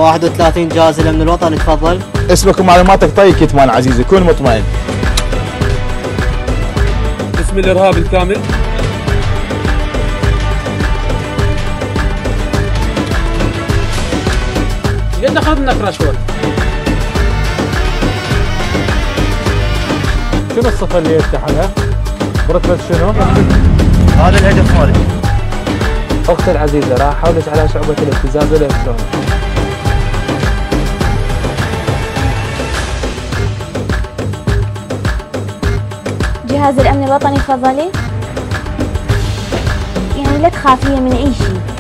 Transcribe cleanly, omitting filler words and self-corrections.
31 جهاز الأمن الوطني، تفضل. اسمك ومعلوماتك طيب كتمان عزيزي، كون مطمئن. اسم الإرهاب الكامل. قد أخذ منك رشوة؟ شنو الصفة اللي يفتحها؟ برتبة شنو؟ هذا الهدف مالك. أختي العزيزة راح أحولك على شعبة الابتزاز الإلكتروني. جهاز الأمن الوطني تفضلي. يعني لا تخافين من أي شيء.